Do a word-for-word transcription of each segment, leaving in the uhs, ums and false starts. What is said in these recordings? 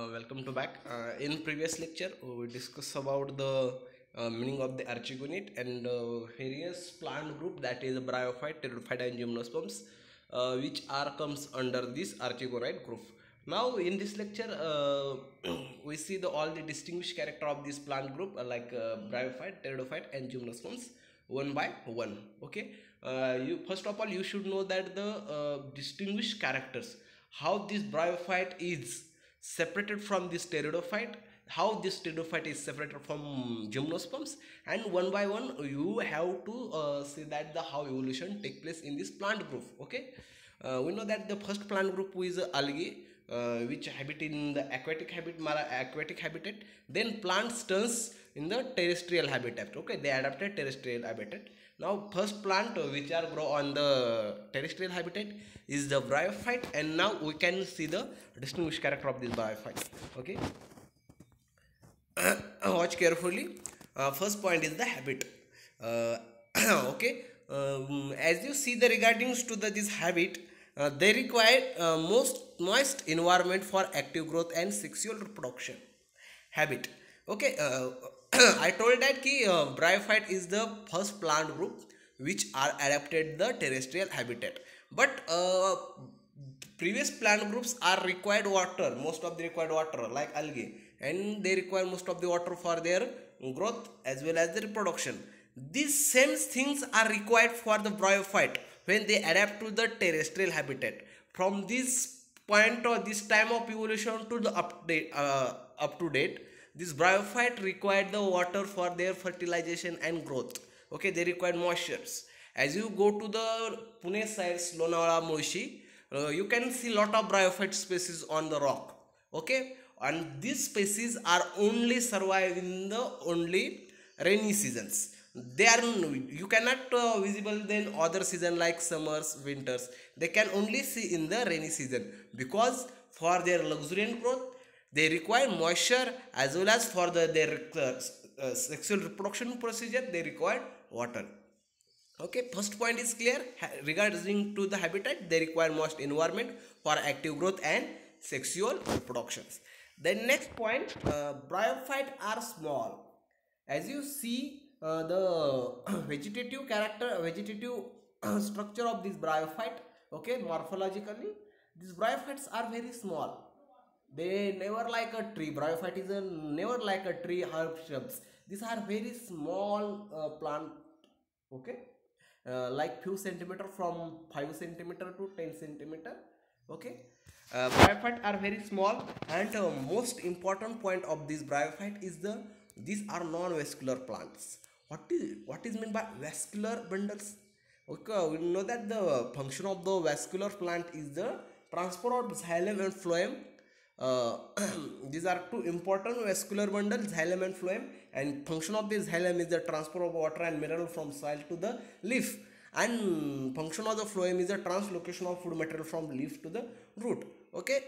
Uh, welcome to back. Uh, in previous lecture, uh, we discussed about the uh, meaning of the archigonate and uh, various plant group, that is bryophyte, pteridophyte, and gymnosperms, uh, which are comes under this archigonate group. Now, in this lecture, uh, we see the all the distinguished character of this plant group, uh, like uh, bryophyte, pteridophyte, and gymnosperms, one by one. Okay. Uh, you first of all you should know that the uh, distinguished characters, how this bryophyte is separated from this pteridophyte, how this pteridophyte is separated from gymnosperms, and one by one you have to uh, see that the how evolution take place in this plant group. Okay. Uh, we know that the first plant group is uh, algae, uh, which habit in the aquatic habit aquatic habitat. Then plants turns in the terrestrial habitat. Okay, they adapted terrestrial habitat. Now first plant uh, which are grow on the terrestrial habitat is the bryophyte, and now we can see the distinguished character of this bryophyte. Okay. Watch carefully. Uh, first point is the habit. Uh, okay. Um, as you see the regardings to the this habit, uh, they require uh, most moist environment for active growth and sexual reproduction. Habit. Okay. Uh, I told that ki uh, bryophyte is the first plant group which are adapted the terrestrial habitat, but uh, previous plant groups are required water, most of the required water, like algae, and they require most of the water for their growth as well as the reproduction. These same things are required for the bryophyte when they adapt to the terrestrial habitat. From this point or this time of evolution to the update uh, up to date, this bryophyte required the water for their fertilization and growth. Okay, they required moistures. As you go to the Pune side, Lonavala, Moishi, uh, you can see lot of bryophyte species on the rock. Okay, and these species are only survive in the only rainy seasons. They are, you cannot uh, visible then other season like summers, winters. They can only see in the rainy season, because for their luxuriant growth they require moisture, as well as for the their uh, uh, sexual reproduction procedure they require water. Okay, first point is clear. Regarding to the habitat, they require moist environment for active growth and sexual reproductions. The next point, uh, bryophyte are small. As you see, uh, the vegetative character, vegetative structure of this bryophyte. Okay, morphologically, these bryophytes are very small. They never like a tree. Bryophyte is a never like a tree, herb, shrubs. These are very small uh, plant. Okay, uh, like few centimeter, from five centimeter to ten centimeter. Okay. Uh, bryophyte are very small, and uh, most important point of this bryophyte is the these are non-vascular plants. What is what is meant by vascular bundles? Okay, we know that the function of the vascular plant is the transport of xylem and phloem. Uh, these are two important vascular bundles, xylem and phloem, and function of this xylem is the transfer of water and mineral from soil to the leaf, and function of the phloem is the translocation of food material from leaf to the root. Okay,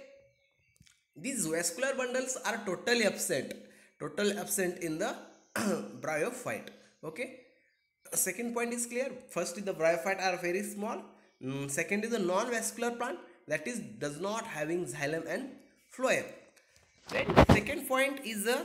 these vascular bundles are totally absent, totally absent in the bryophyte. Okay, second point is clear. First is the bryophyte are very small. Mm, second is the non-vascular plant, that is does not having xylem and phloem. Then second point is the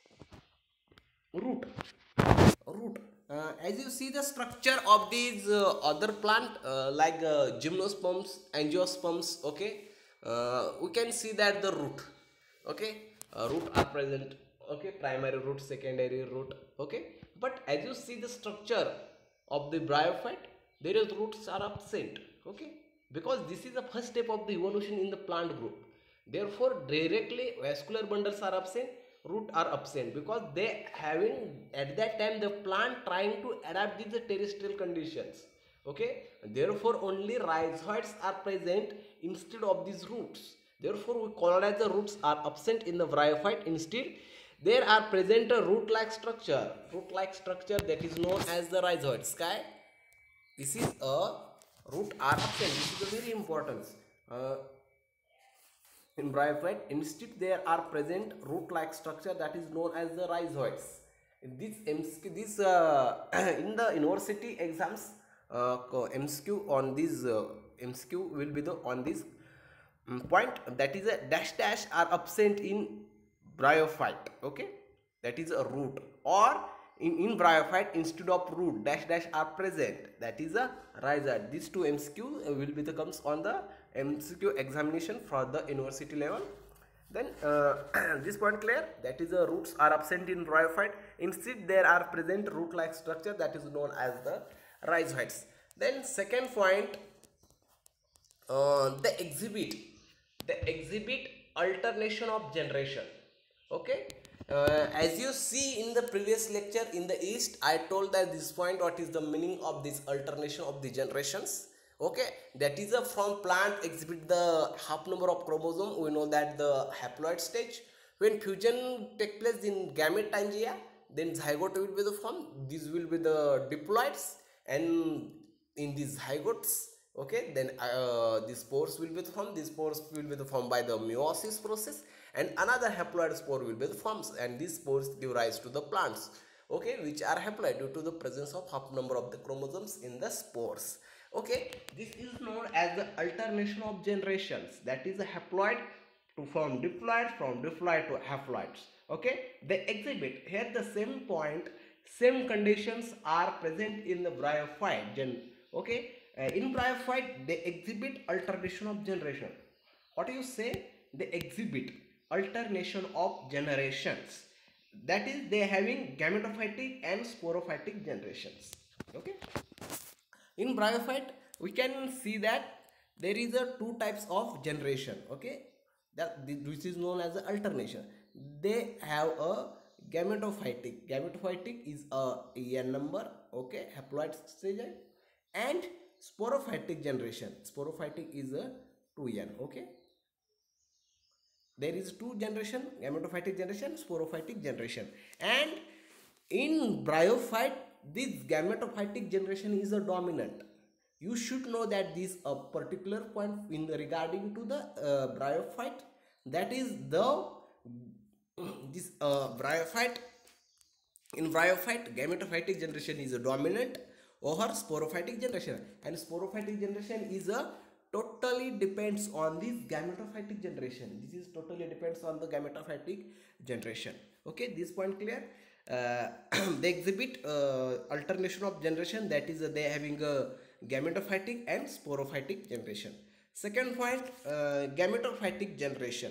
root. Root. Uh, as you see the structure of these uh, other plant, uh, like uh, gymnosperms, angiosperms. Okay, uh, we can see that the root. Okay, uh, root are present. Okay, primary root, secondary root. Okay, but as you see the structure of the bryophyte, there is roots are absent. Okay, because this is the first step of the evolution in the plant group. Therefore, directly vascular bundles are absent, root are absent, because they having at that time the plant trying to adapt with the terrestrial conditions. Okay, therefore only rhizoids are present instead of these roots. Therefore, we call it as the roots are absent in the bryophyte. Instead, there are present a root-like structure, root-like structure that is known as the rhizoid. Sky, this is a root are absent. This is a very important. Uh, in bryophyte, instead there are present root-like structure that is known as the rhizoids. This this uh, in the university exams, uh, M C Q on this uh, M C Q will be the on this mm, point, that is a dash dash are absent in bryophyte. Okay, that is a root, or in, in bryophyte instead of root dash dash are present, that is a rhizode. These two M C Q will be the comes on the M C Q examination for the university level. Then uh, this point clear, that is the roots are absent in bryophyte, instead there are present root like structure, that is known as the rhizoids. Then second point, uh, the exhibit the exhibit alternation of generation. Okay, uh, as you see in the previous lecture in the east, I told that this point what is the meaning of this alternation of the generations. Okay, that is a from plant exhibit the half number of chromosome. We know that the haploid stage, when fusion take place in gametangia, then zygote will be the form, these will be the diploids, and in these zygotes, okay, then uh, these spores will be formed, these spores will be formed by the meiosis process, and another haploid spore will be formed, and these spores give rise to the plants, okay, which are haploid due to the presence of half number of the chromosomes in the spores. Okay, this is known as the alternation of generations, that is a haploid to form diploid, from diploid to haploids. Okay, they exhibit here the same point, same conditions are present in the bryophyte gen. Okay, uh, in bryophyte they exhibit alternation of generation. What do you say? They exhibit alternation of generations, that is they having gametophytic and sporophytic generations. Okay, in bryophyte we can see that there is a two types of generation. Okay, that which is known as the alternation. They have a gametophytic, gametophytic is a n number, okay, haploid stage, and sporophytic generation, sporophytic is a two n. Okay, there is two generation, gametophytic generation, sporophytic generation, and in bryophyte this gametophytic generation is a dominant. You should know that this a particular point in the regarding to the uh, bryophyte, that is the this uh, bryophyte, in bryophyte gametophytic generation is a dominant over sporophytic generation, and sporophytic generation is a totally depends on this gametophytic generation. This is totally depends on the gametophytic generation. Okay, this point clear. Uh, they exhibit uh, alternation of generation, that is uh, they having a gametophytic and sporophytic generation. Second point, uh, gametophytic generation.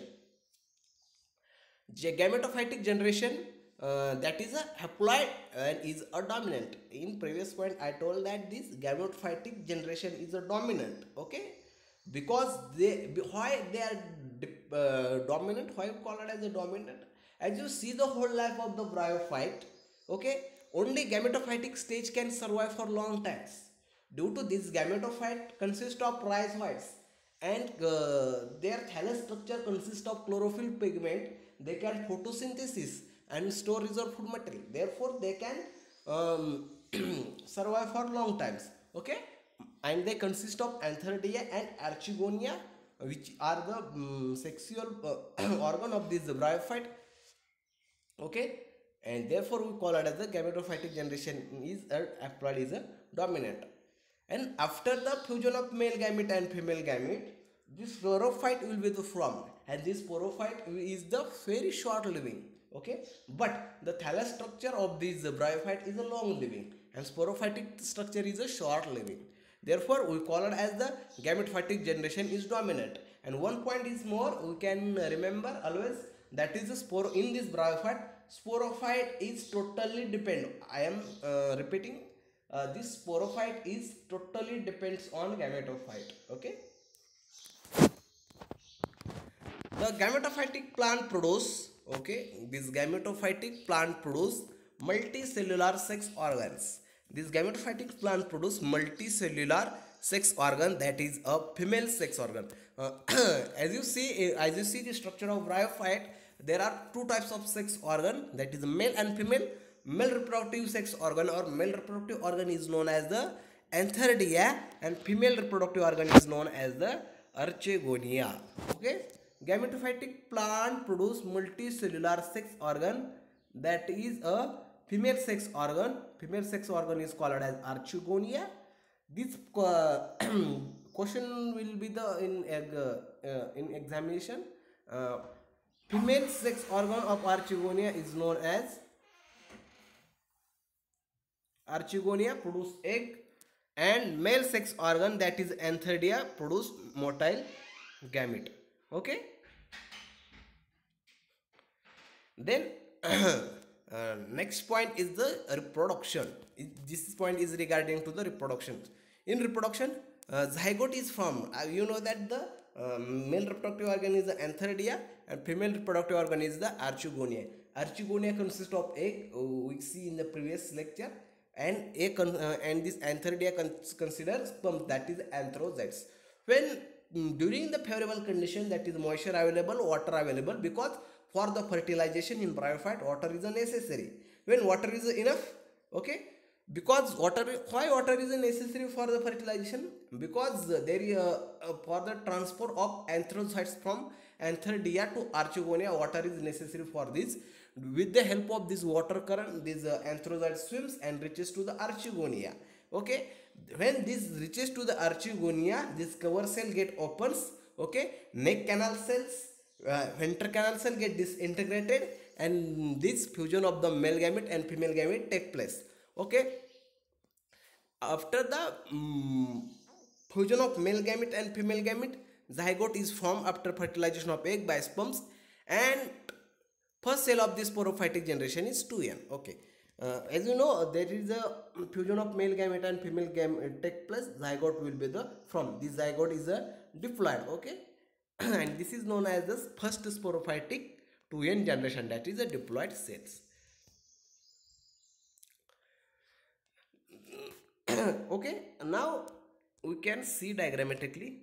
Gametophytic generation, uh, that is a haploid and is a dominant. In previous point I told that this gametophytic generation is a dominant. Okay, because they, why they are uh, dominant, why we call it as a dominant? As you see the whole life of the bryophyte, okay, only gametophytic stage can survive for long times. Due to this, gametophyte consists of rhizoids, and uh, their thallus structure consists of chlorophyll pigment. They can photosynthesis and store reserve food material, therefore they can um, survive for long times. Okay, and they consist of Antheridia and Archegonia, which are the um, sexual uh, organ of this bryophyte. Okay, and therefore we call it as the gametophytic generation is a haploid is a dominant. And after the fusion of male gamete and female gamete, this sporophyte will be the formed, and this sporophyte is the very short living. Okay, but the thallus structure of this bryophyte is a long living, and sporophytic structure is a short living. Therefore we call it as the gametophytic generation is dominant. And one point is more we can remember always, that is the spore in this bryophyte, sporophyte is totally depend, I am uh, repeating, uh, this sporophyte is totally depends on gametophyte. Okay, the gametophytic plant produce, okay, this gametophytic plant produce multicellular sex organs. This gametophytic plant produce multicellular sex organ, that is a female sex organ. Uh, as you see, as you see the structure of bryophyte, there are two types of sex organ, that is male and female. Male reproductive sex organ or male reproductive organ is known as the Antheridia, and female reproductive organ is known as the Archegonia. Okay, gametophytic plant produce multicellular sex organ, that is a female sex organ. Female sex organ is called as Archegonia. This uh, question will be the in uh, uh, in examination. Uh, Female sex organ of Archegonia is known as Archegonia produce egg, and male sex organ, that is Antheridia, produce motile gamete. Okay. Then uh, next point is the reproduction. This point is regarding to the reproduction. In reproduction, uh, zygote is formed. Uh, you know that the uh, male reproductive organ is the Antheridia and female reproductive organ is the Archegonia. Archegonia consists of egg, uh, we see in the previous lecture, and a con uh, and this Antheridia con considers sperm, that is anthrozoites. When mm, during the favorable condition, that is moisture available, water available, because for the fertilization in bryophyte water is necessary. When water is enough, okay, because water, why water is necessary for the fertilization? Because there is a, a, for the transfer of anthrozoites from Antheridia to Archegonia, water is necessary for this. With the help of this water current, this uh, anthrozoite swims and reaches to the Archegonia. Okay, when this reaches to the Archegonia, this cover cell get opens. Okay, neck canal cells, uh, ventral canal cell get disintegrated, and this fusion of the male gamete and female gamete take place. Okay, after the um, fusion of male gamete and female gamete, zygote is formed after fertilization of egg by sperms, and first cell of this sporophytic generation is two N. Okay, uh, as you know, there is a fusion of male gamete and female gamete take place. Zygote will be the from this zygote is a diploid. Okay, and this is known as the first sporophytic two N generation, that is a diploid cells. Okay, now we can see diagrammatically.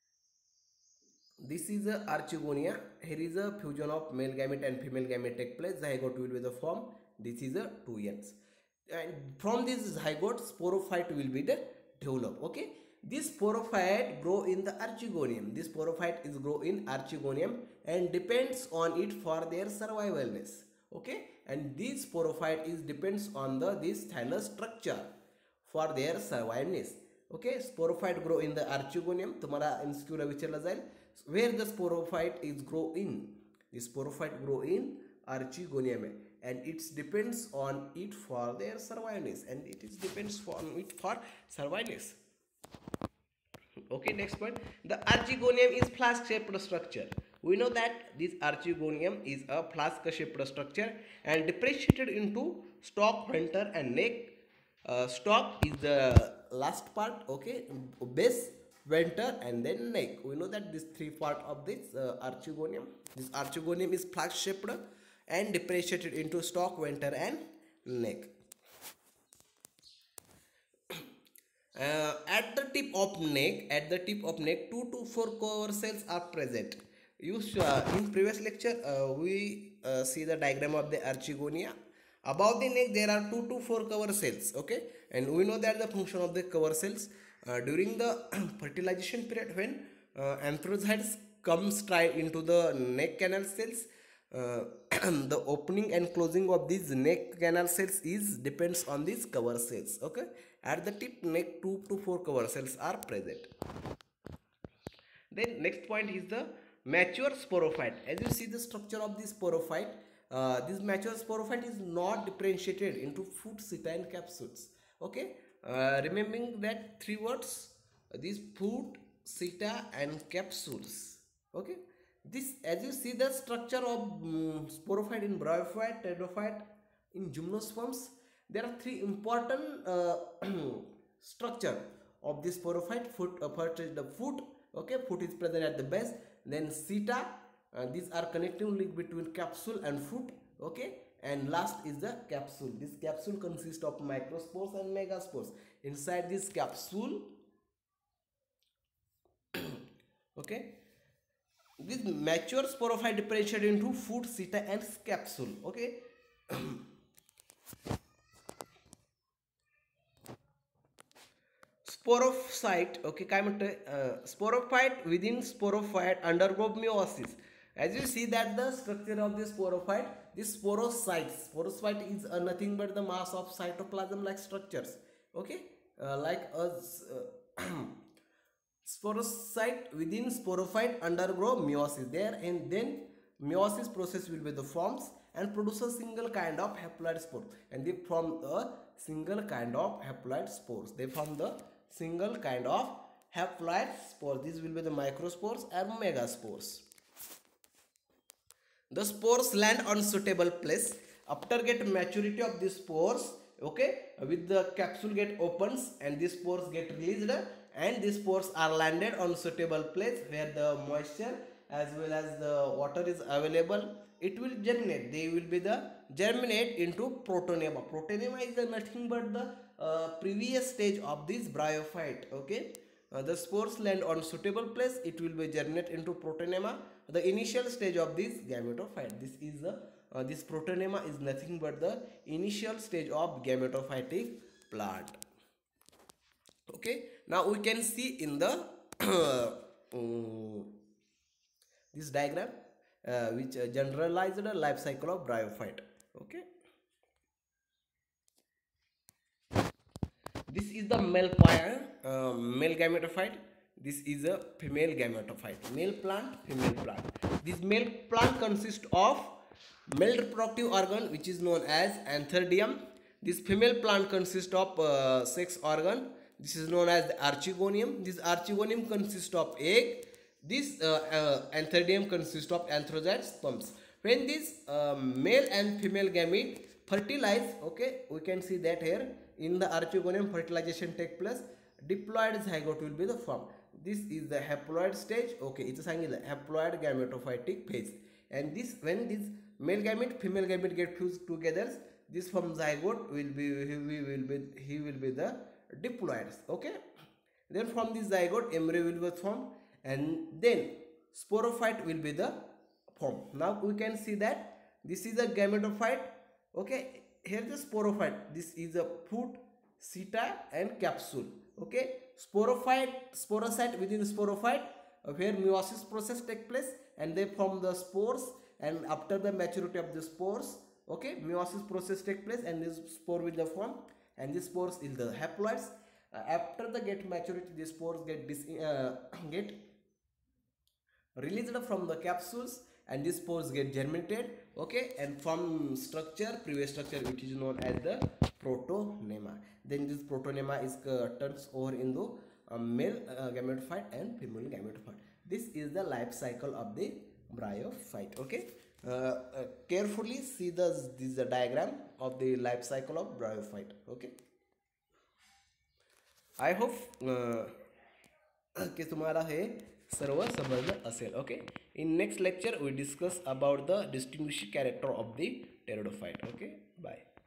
This is a Archegonia. Here is a fusion of male gamete and female gamete take place. Zygote will be the form. This is a two N's. And from this zygote, sporophyte will be the develop. Okay. This sporophyte grow in the Archegonium. This sporophyte is grow in Archegonium and depends on it for their survivalness. Okay. And this sporophyte is depends on the this thallus structure for their survivalness. Okay. Sporophyte grow in the Archegonium. तुम्हारा इंस्क्यूला विचारला जाईल. Where the sporophyte is grow in, the sporophyte grow in Archegonium, and it depends on it for their survivalness, and it is depends on it for survivalness. Okay, next point, the Archegonium is flask shaped structure. We know that this Archegonium is a flask shaped structure and differentiated into stalk, venter and neck. Uh, stalk is the last part, okay, base, venter and then neck. We know that this three part of this uh, Archegonium. This Archegonium is flask shaped and differentiated into stalk, venter and neck. Uh, at the tip of neck, at the tip of neck, two to four cover cells are present. You uh, in previous lecture uh, we uh, see the diagram of the Archegonia. Above the neck there are two to four cover cells. Okay, and we know that the function of the cover cells. Uh, during the fertilization period, when uh, anthrozoites come straight into the neck canal cells, uh, the opening and closing of these neck canal cells is depends on these cover cells. Okay, at the tip neck two to four cover cells are present. Then next point is the mature sporophyte. As you see the structure of this sporophyte, uh, this mature sporophyte is not differentiated into foot, seta and capsules. Okay. Uh, remembering that three words, uh, these food, seta and capsules. Okay, this as you see the structure of um, sporophyte in bryophyte, pteridophyte, in gymnosperms, there are three important uh, structure of this sporophyte. Foot, uh, first is the foot. Okay, foot is present at the base. Then seta, uh, these are connecting link between capsule and foot. Okay. And last is the capsule. This capsule consists of microspores and megaspores. Inside this capsule, okay, this mature sporophyte differentiated into foot, seta and capsule. Okay. Sporophyte, okay, काय म्हणतोय, sporophyte within sporophyte undergo meiosis. As you see that the structure of this sporophyte, this sporocytes, sporocyte is uh, nothing but the mass of cytoplasm like structures. Okay, uh, like a uh, Sporocyte within sporophyte undergo meiosis there, and then meiosis process will be the forms and produce a single kind of haploid spore, and they form the single kind of haploid spores. They form the single kind of haploid spores. These will be the microspores and megaspores. The spores land on suitable place after get maturity of the spores. Okay, with the capsule get opens and these spores get released, and these spores are landed on suitable place where the moisture as well as the water is available. It will germinate. They will be the germinate into protonema. Protonema is nothing but the uh, previous stage of this bryophyte. Okay, uh, the spores land on suitable place. It will be germinate into protonema, the initial stage of this gametophyte. This is the uh, this protonema is nothing but the initial stage of gametophytic plant. Okay, now we can see in the um, this diagram uh, which uh, generalized life cycle of bryophyte. Okay, this is the male plant, uh, male gametophyte. This is a female gametophyte. Male plant, female plant. This male plant consists of male reproductive organ which is known as antheridium. This female plant consists of uh, sex organ. This is known as the archegonium. This archegonium consists of egg. This uh, uh, antheridium consists of anthrozoid sperms. When this uh, male and female gamete fertilize, okay, we can see that here in the archegonium fertilization take place. Diploid zygote will be the form. This is the haploid stage. Okay, it's a sign is the haploid gametophytic phase. And this when this male gamete, female gamete get fused together, this from zygote will be he will be he will be the diploids. Okay, then from this zygote embryo will be formed, and then sporophyte will be the form. Now we can see that this is a gametophyte. Okay, here the sporophyte. This is a fruit, seta and capsule. Okay, sporophyte, sporocyte within sporophyte uh, where meiosis process take place, and they form the spores, and after the maturity of the spores, okay, meiosis process take place and this spore will the form, and this spores is the haploids. Uh, after the get maturity, the spores get dis uh, get released from the capsules, and these spores get germinated. Okay, and form structure, previous structure which is known as the protonema. Then this protonema is uh, turns over into a male uh, gametophyte and female gametophyte. This is the life cycle of the bryophyte. Okay, uh, uh, carefully see the this is the diagram of the life cycle of bryophyte. Okay, I hope uh, कि तुम्हारा हे सर्व समजलं असेल. Okay, in next lecture we discuss about the distinguishing character of the pteridophyte. Okay, bye.